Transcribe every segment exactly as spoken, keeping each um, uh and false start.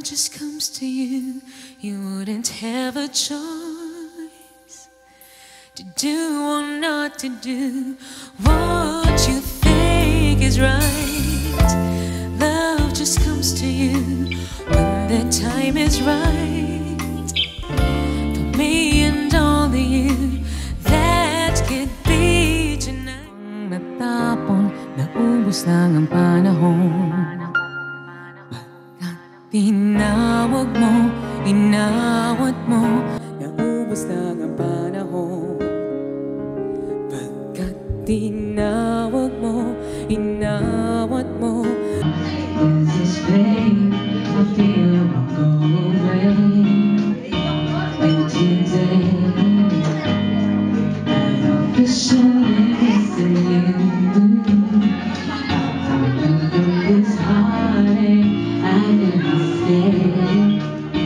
just comes to you, you wouldn't have a choice to do or not to do what you think is right. Love just comes to you when the time is right. For me and only you, that could be tonight. Natapon, naubos lang ang panahon. Tinawag mo, inawat mo, naubos lang ang panahon. Pagkat tinawag mo, inawat mo. Is this pain I feel will go away? And today I officially missing you. This heartache I never stayed.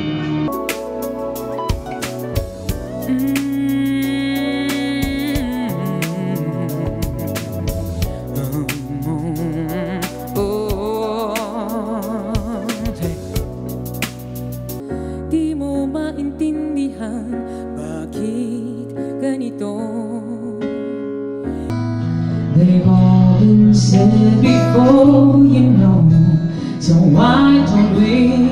Di mo maintindihan bakit ganito. They've all been said before, you know, so why don't we?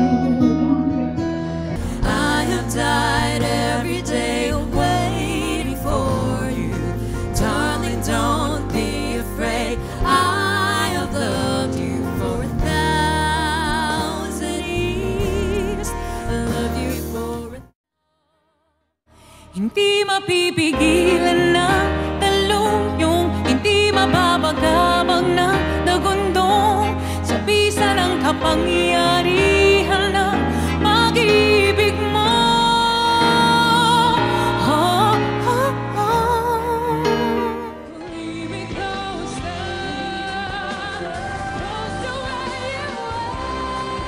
I have died every day waiting for you. Darling, don't be afraid. I have loved you for a thousand years. I love you for a... Hindi mapipigilan na taluyong, hindi mababagabag na nagundong sa bisa ng kapangyarihan ng pag-ibig mo. Oh, oh, oh. Leave me closer, close to where you are.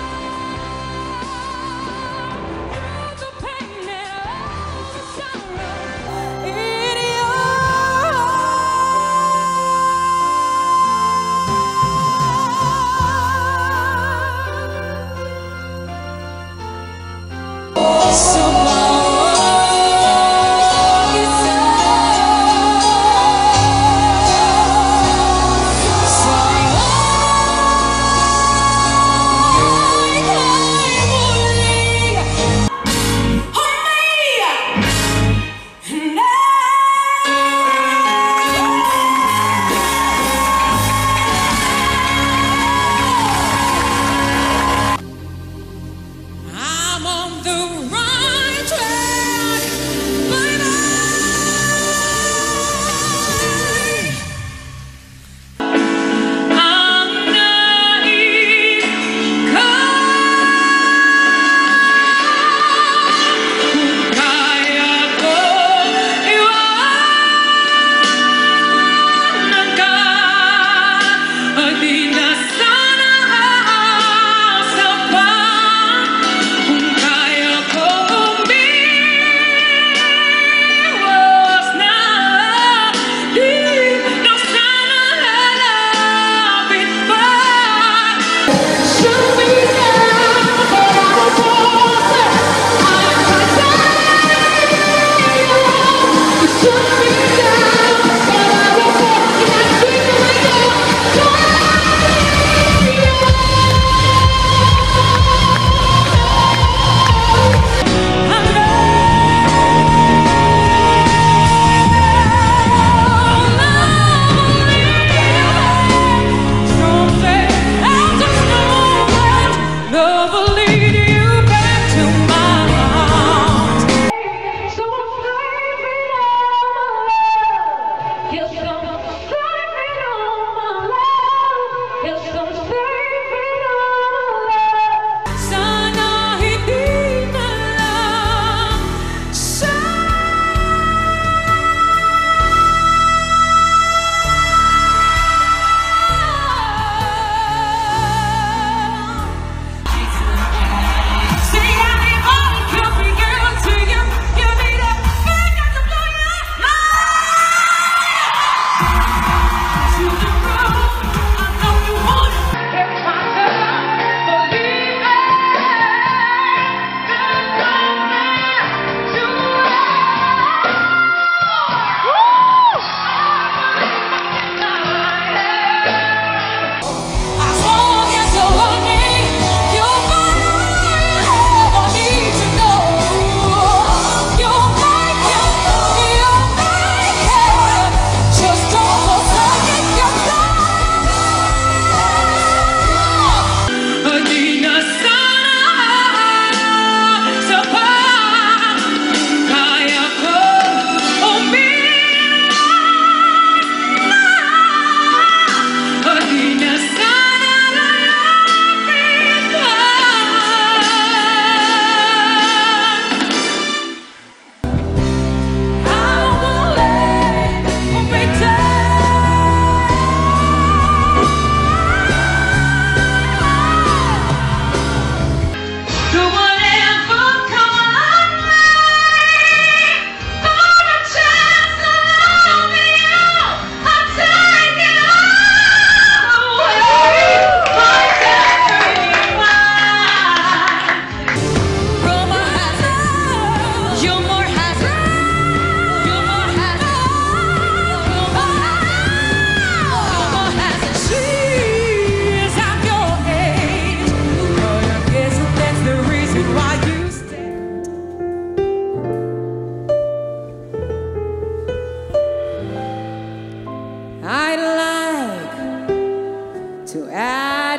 Through the pain and all the sorrow in your heart.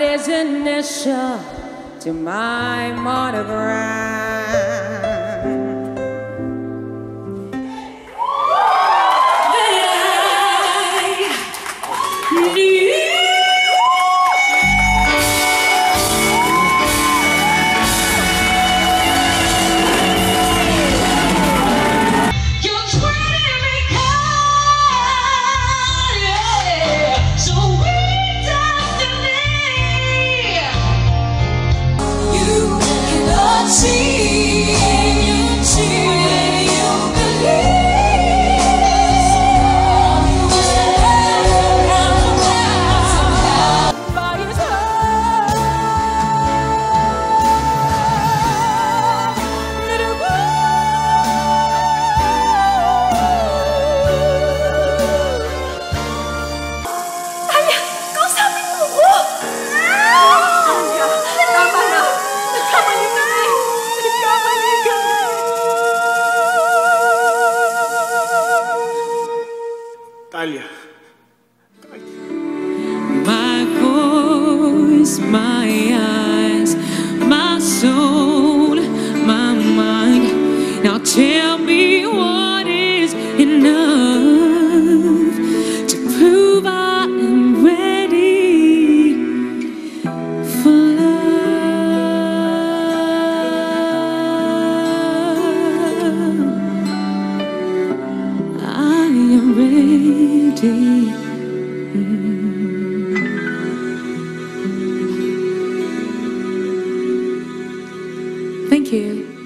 is initial to my monogram. Talia. My voice, my eyes, my soul, my mind. Now tell me what is enough to prove I am ready for love. I am ready. Thank you.